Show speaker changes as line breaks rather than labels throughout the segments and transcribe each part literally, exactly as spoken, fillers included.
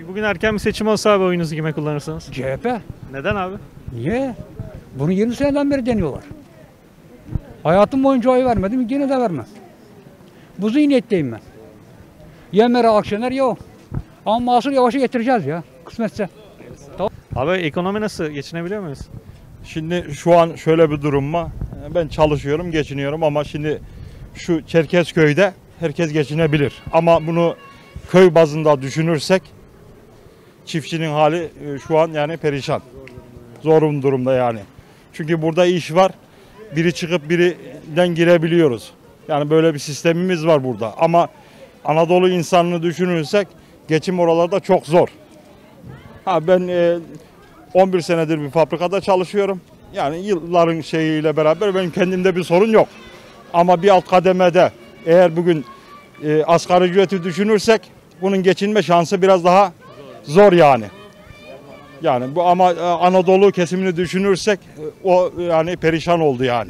Peki bugün erken bir seçim olsa abi oyunuzu kime kullanırsınız?
C H P.
Neden abi?
Niye? Bunu yirmi seneden beri deniyorlar. Hayatım boyunca oy vermedim, yine de vermem. Bu zihniyetteyim ben. Ya Meral Akşener ya o. Ama Mansur Yavaş'ı getireceğiz ya, kısmetse.
Abi ekonomi nasıl? Geçinebiliyor muyuz?
Şimdi şu an şöyle bir durum var. Ben çalışıyorum, geçiniyorum ama şimdi şu Çerkezköy'de herkes geçinebilir. Ama bunu köy bazında düşünürsek çiftçinin hali şu an yani perişan. Zor bir durumda yani. Çünkü burada iş var. Biri çıkıp birinden girebiliyoruz. Yani böyle bir sistemimiz var burada. Ama Anadolu insanını düşünürsek geçim oralarda çok zor. Ha ben e, on bir senedir bir fabrikada çalışıyorum. Yani yılların şeyiyle beraber benim kendimde bir sorun yok. Ama bir alt kademede eğer bugün e, asgari ücreti düşünürsek bunun geçinme şansı biraz daha zor yani. Yani bu ama e, Anadolu kesimini düşünürsek e, o yani perişan oldu yani.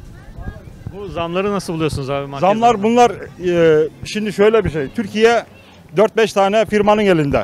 Bu zamları nasıl buluyorsunuz abi? market
Zamlar
zamları?
bunlar e, şimdi şöyle bir şey. Türkiye dört beş tane firmanın elinde.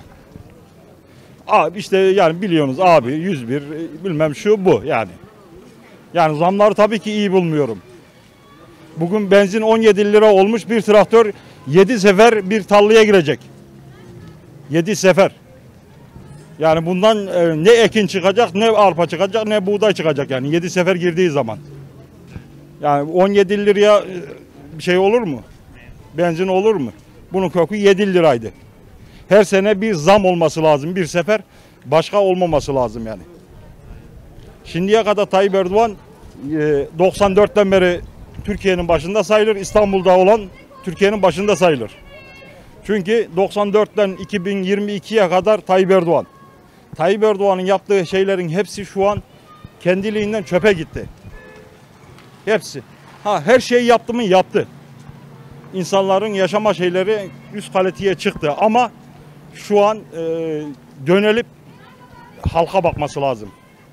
Abi işte yani biliyorsunuz abi yüz bir bilmem şu bu yani. Yani zamları tabii ki iyi bulmuyorum. Bugün benzin on yedi lira olmuş, bir traktör yedi sefer bir tarlaya girecek. yedi sefer. Yani bundan e, ne ekin çıkacak, ne arpa çıkacak, ne buğday çıkacak yani yedi sefer girdiği zaman. Yani on yedi liraya bir şey olur mu? Benzin olur mu? Bunun kökü yedi liraydı. Her sene bir zam olması lazım bir sefer. Başka olmaması lazım yani. Şimdiye kadar Tayyip Erdoğan doksan dörtten beri Türkiye'nin başında sayılır. İstanbul'da olan Türkiye'nin başında sayılır. Çünkü doksan dörtten iki bin yirmi ikiye kadar Tayyip Erdoğan. Tayyip Erdoğan'ın yaptığı şeylerin hepsi şu an kendiliğinden çöpe gitti. Hepsi. Ha her şeyi yaptı mı? Yaptı. İnsanların yaşama şeyleri üst kaliteye çıktı ama şu an e, dönelip halka bakması lazım.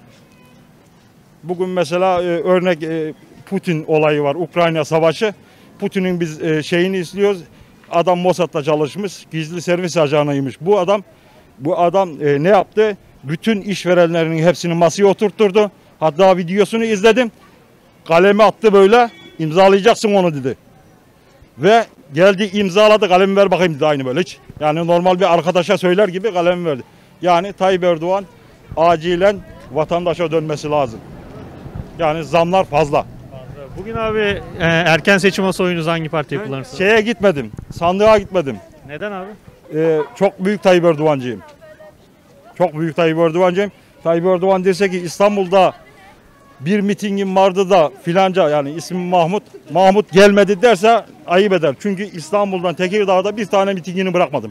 Bugün mesela e, örnek e, Putin olayı var, Ukrayna savaşı. Putin'in biz e, şeyini istiyoruz. Adam Mossad'da çalışmış, gizli servis ajanıymış. Bu adam bu adam e, ne yaptı? Bütün işverenlerinin hepsini masaya oturtturdu. Hatta videosunu izledim. Kalemi attı böyle, imzalayacaksın onu dedi. Ve geldi imzaladı, kalemi ver bakayım dedi aynı böyle hiç. Yani normal bir arkadaşa söyler gibi kalemi verdi. Yani Tayyip Erdoğan acilen vatandaşa dönmesi lazım. Yani zamlar fazla.
Bugün abi e, erken seçim olsa oyunuzu hangi partiye kullanırsınız?
Şeye gitmedim, sandığa gitmedim.
Neden abi?
Ee, çok büyük Tayyip Erdoğancıyım. Çok büyük Tayyip Erdoğancıyım. Tayyip Erdoğan derse ki İstanbul'da bir mitingim vardı da filanca yani ismi Mahmut. Mahmut gelmedi derse ayıp eder. Çünkü İstanbul'dan Tekirdağ'da bir tane mitingini bırakmadım.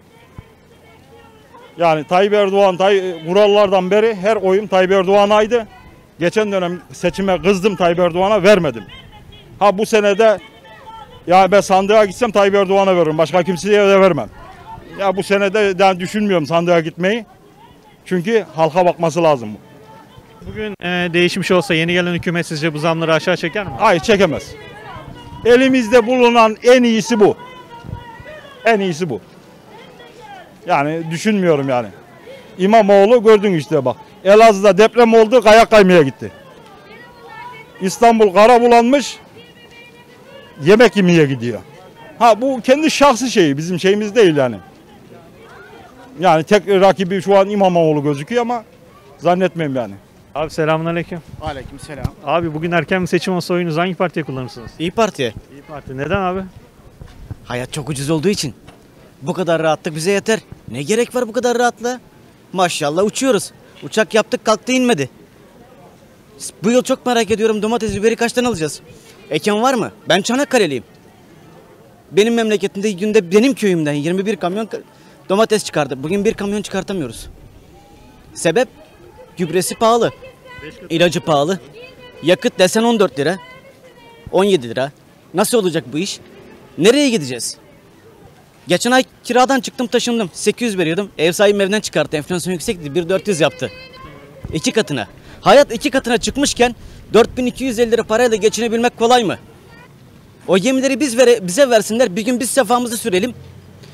Yani Tayyip Erdoğan, Tay kurallardan beri her oyum Tayyip Erdoğan'aydı. Geçen dönem seçime kızdım Tayyip Erdoğan'a vermedim. Ha bu senede ya ben sandığa gitsem Tayyip Erdoğan'a veririm. Başka kimseye de vermem. Ya bu senede ben düşünmüyorum sandığa gitmeyi. Çünkü halka bakması lazım.
Bugün e, değişmiş olsa yeni gelen hükümet sizce bu zamları aşağı çeker mi?
Hayır çekemez. Elimizde bulunan en iyisi bu. En iyisi bu. Yani düşünmüyorum yani. İmamoğlu gördün işte bak. Elazığ'da deprem oldu, kayak kaymaya gitti. İstanbul kara bulanmış, yemek yemeye gidiyor. Ha bu kendi şahsi şeyi, bizim şeyimiz değil yani. Yani tek rakibi şu an İmamoğlu gözüküyor ama zannetmem yani.
Abi selamünaleyküm.
Aleykümselam.
Abi bugün erken bir seçim olsa oyunuzu hangi partiye kullanırsınız?
İyi Parti.
İyi Parti. Neden abi?
Hayat çok ucuz olduğu için. Bu kadar rahatlık bize yeter. Ne gerek var bu kadar rahatlığa? Maşallah uçuyoruz. Uçak yaptık kalktı inmedi. Bu yıl çok merak ediyorum domates biberi kaçtan alacağız? Eken var mı? Ben Çanakkale'liyim. Benim memleketimde günde benim köyümden yirmi bir kamyon domates çıkardı. Bugün bir kamyon çıkartamıyoruz. Sebep? Gübresi pahalı. İlacı pahalı. Yakıt desen on dört lira. on yedi lira. Nasıl olacak bu iş? Nereye gideceğiz? Geçen ay kiradan çıktım taşındım. sekiz yüz veriyordum. Ev sahibim evden çıkarttı. Enflasyon yüksekti. bin dört yüz yaptı. İki katına. Hayat iki katına çıkmışken dört bin iki yüz elli lira parayla geçinebilmek kolay mı? O yemleri biz vere, bize versinler. Bir gün biz sefamızı sürelim.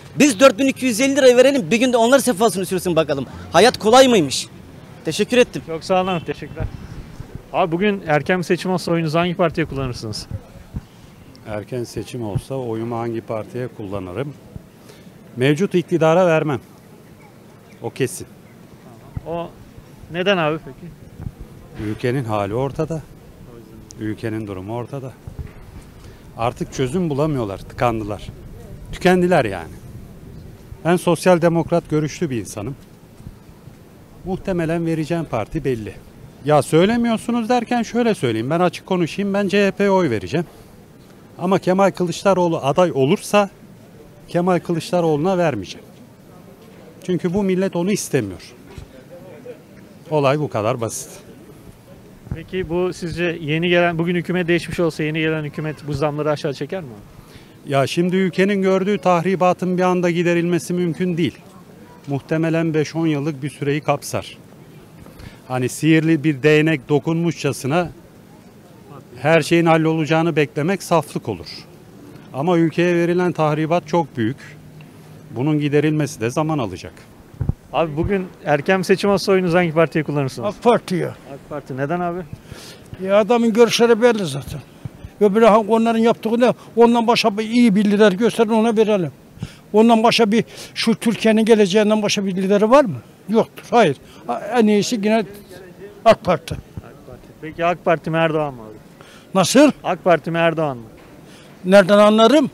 Biz dört bin iki yüz elli lirayı verelim, bir günde onlar sefasını sürsün bakalım. Hayat kolay mıymış? Teşekkür ettim.
Çok sağ olun, teşekkürler. Abi bugün erken bir seçim olsa oyunuzu hangi partiye kullanırsınız?
Erken seçim olsa oyumu hangi partiye kullanırım? Mevcut iktidara vermem. O kesin.
O neden abi peki?
Ülkenin hali ortada. Ülkenin durumu ortada. Artık çözüm bulamıyorlar, tıkandılar. Tükendiler yani. Ben sosyal demokrat görüşlü bir insanım. Muhtemelen vereceğim parti belli. Ya söylemiyorsunuz derken şöyle söyleyeyim. Ben açık konuşayım. Ben C H P'ye oy vereceğim. Ama Kemal Kılıçdaroğlu aday olursa Kemal Kılıçdaroğlu'na vermeyeceğim. Çünkü bu millet onu istemiyor. Olay bu kadar basit.
Peki bu sizce yeni gelen, bugün hükümet değişmiş olsa yeni gelen hükümet bu zamları aşağı çeker mi?
Ya şimdi ülkenin gördüğü tahribatın bir anda giderilmesi mümkün değil. Muhtemelen beş on yıllık bir süreyi kapsar. Hani sihirli bir değnek dokunmuşçasına her şeyin hallolacağını beklemek saflık olur. Ama ülkeye verilen tahribat çok büyük. Bunun giderilmesi de zaman alacak.
Abi bugün erken bir seçim olsa oyunuzu hangi partiye kullanırsınız?
AK Parti'ye.
AK Parti. Neden abi?
Ya adamın görüşleri belli zaten. Öbürü onların yaptığı ne? Ondan başka bir iyi bir lider gösterin ona verelim. Ondan başka bir şu Türkiye'nin geleceğinden başka bir lideri var mı? Yoktur. Hayır. En iyisi yine AK Parti.
AK Parti. Peki AK Parti mi Erdoğan mı abi?
Nasıl?
AK Parti mi Erdoğan mı?
Nereden anlarım?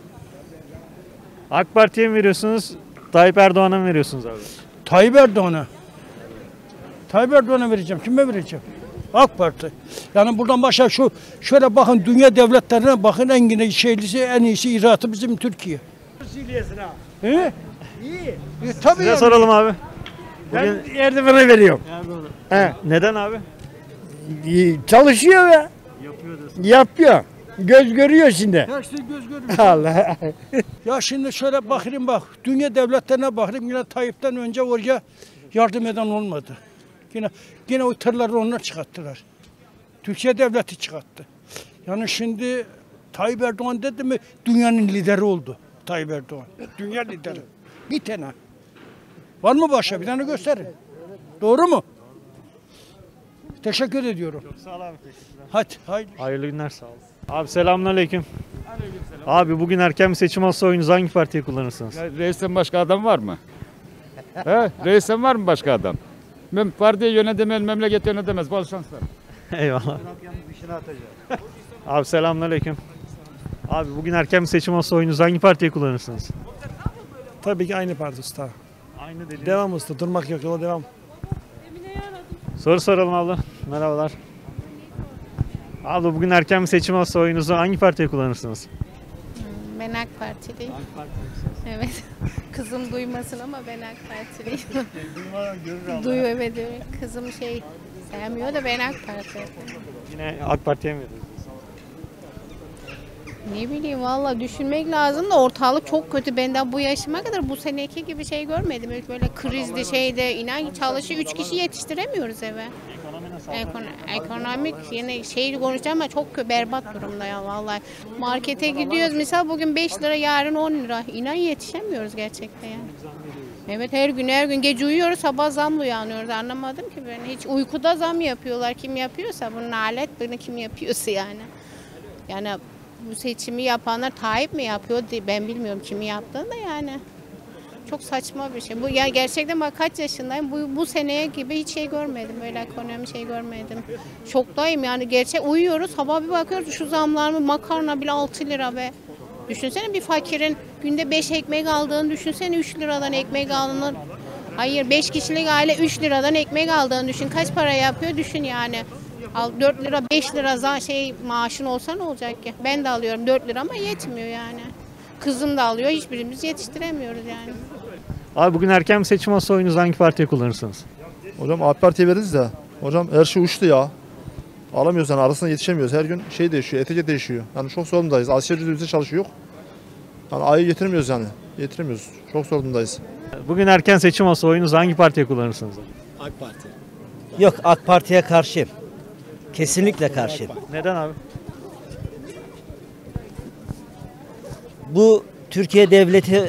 AK Parti'ye mi veriyorsunuz? Tayyip Erdoğan'a mı veriyorsunuz abi?
Tayyip Erdoğan'a. Tayyip Erdoğan'a vereceğim. Kime vereceğim? AK Parti. Yani buradan başka şu şöyle bakın dünya devletlerine bakın en yine şeylisi en iyisi icraatı bizim Türkiye. He? İyi. E, tabii
Size
yani.
soralım abi.
Ben
Bugün
Erdoğan'a veriyorum.
He. Neden abi?
İyi, çalışıyor ya.
Yapıyor diyorsun.
Yapıyor. Göz görüyor şimdi.
Her şey göz görüyor.
Allah.
Ya şimdi şöyle bakayım bak. Dünya devletlerine bakayım. Yine Tayyip'ten önce oraya yardım eden olmadı. Yine yine o tırları onlar çıkarttılar. Türkiye devleti çıkarttı. Yani şimdi Tayyip Erdoğan dedi mi dünyanın lideri oldu. Tayyip Erdoğan. Dünya lideri. Bir tane. Var mı başka? Bir tane gösterin. Doğru mu? Teşekkür ediyorum.
Çok sağ ol abi. Teşekkürler.
Hadi. Haydi.
Hayırlı günler, sağ olun. Abi selamünaleyküm. Abi bugün erken bir seçim olsa oyunuzu hangi partiye kullanırsınız?
Ya reisten başka adam var mı? He? Reisten var mı başka adam? Mem partiye yönetemez, memleket yönetemez. Bol şanslar.
Eyvallah. Abi selamünaleyküm. Abi bugün erken bir seçim olsa oyunuzu hangi partiye kullanırsınız?
Tabii ki aynı parti usta.
Aynı dediğiniz.
Devam usta, durmak yok, yola devam.
Soru soralım abla. Merhabalar. Abla bugün erken bir seçim olsa oyunuzu hangi partiye kullanırsınız?
Ben AK Partiliyim. AK Partiliyim. Evet. Kızım duymasın ama ben AK Partiliyim. Duyuyor evet. Evet. Kızım şey sevmiyor da ben AK Parti.
Yine AK Parti'ye mi veriyorsunuz?
Ne bileyim valla düşünmek lazım da ortalık çok kötü. Ben daha bu yaşıma kadar bu seneki gibi şey görmedim. Öyle böyle krizli şeyde inan çalışıyor. Üç kişi yetiştiremiyoruz eve. Ekon ekonomik yine şey konuşacağım ama çok berbat durumda ya vallahi. Markete gidiyoruz mesela bugün beş lira yarın on lira. İnan yetişemiyoruz gerçekten yani. Evet her gün her gün gece uyuyoruz sabah zamla uyanıyoruz anlamadım ki ben hiç uykuda zam yapıyorlar kim yapıyorsa bunun alet bunu kim yapıyorsa yani. Yani bu seçimi yapanlar Tayyip mi yapıyor ben bilmiyorum kimi yaptığını da yani. Çok saçma bir şey. Bu ya gerçekten bak kaç yaşındayım. Bu bu seneye gibi hiç şey görmedim. Böyle ekonomi şey görmedim. Şoktayım yani. Gerçek uyuyoruz. Sabah bir bakıyoruz şu zamlar mı makarna bile altı lira be. Düşünsene bir fakirin günde beş ekmek aldığını düşünsene üç liradan ekmek alınır. Hayır beş kişilik aile üç liradan ekmek aldığını düşün. Kaç para yapıyor düşün yani. Al dört lira beş lira za şey maaşın olsa ne olacak ki? Ben de alıyorum dört lira ama yetmiyor yani. Kızım da alıyor. Hiçbirimiz yetiştiremiyoruz yani.
Abi bugün erken bir seçim olsa oyunuzu hangi partiye kullanırsınız?
Hocam AK Parti'ye veririz de. Hocam her şey uçtu ya. Alamıyoruz yani arasına yetişemiyoruz. Her gün şey değişiyor, etiket değişiyor. Yani çok sorundayız. Asya ücretimizde çalışıyor. Yani ayı getiremiyoruz yani. Getiremiyoruz. Çok sorundayız.
Bugün erken seçim olsa oyunuzu hangi partiye kullanırsınız?
AK Parti. Yok AK Parti'ye karşıyım. Kesinlikle karşıyım.
Neden abi?
Bu Türkiye devleti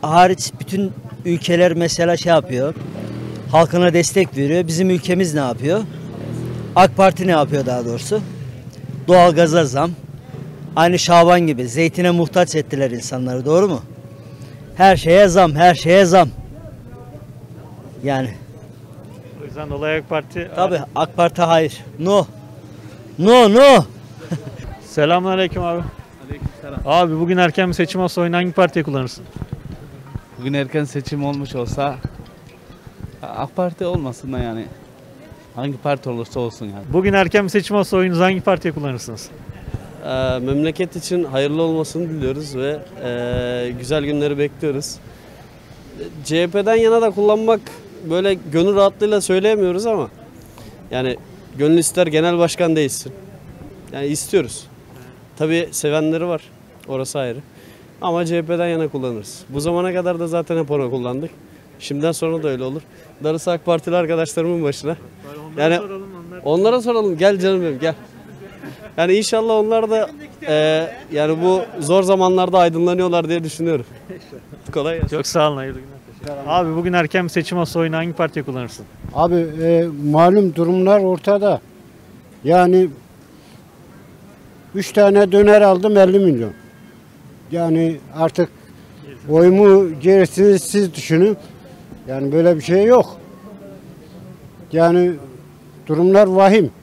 hariç bütün ülkeler mesela şey yapıyor. Halkına destek veriyor. Bizim ülkemiz ne yapıyor? AK Parti ne yapıyor daha doğrusu? Doğalgaza zam. Aynı Şaban gibi zeytine muhtaç ettiler insanları, doğru mu? Her şeye zam, her şeye zam. Yani.
O yüzden dolayı AK Parti...
Tabii AK Parti hayır. No. No, no.
Selamünaleyküm abi. Abi bugün erken bir seçim olsa oyunu hangi partiye kullanırsın?
Bugün erken seçim olmuş olsa AK Parti olmasın da yani. Hangi parti olursa olsun yani.
Bugün erken bir seçim olsa oyunuzu hangi partiye kullanırsınız?
Ee, memleket için hayırlı olmasını diliyoruz ve e, güzel günleri bekliyoruz. C H P'den yana da kullanmak böyle gönül rahatlığıyla söyleyemiyoruz ama yani gönül ister genel başkan değilsin. Yani istiyoruz. Tabii sevenleri var. Orası ayrı. Ama C H P'den yana kullanırız. Bu zamana kadar da zaten hep ona kullandık. Şimdiden sonra da öyle olur. Darısı AK Partili arkadaşlarımın başına. Yani onlara soralım. Gel canım benim, gel. Yani inşallah onlar da e, yani bu zor zamanlarda aydınlanıyorlar diye düşünüyorum. Kolay gelsin.
Çok sağ olun, hayırlı günler. Abi bugün erken bir seçim olsa oyunu hangi partiye kullanırsın?
Abi e, malum durumlar ortada. Yani üç tane döner aldım elli milyon. Yani artık oyumu gerisini siz düşünün. Yani böyle bir şey yok. Yani durumlar vahim.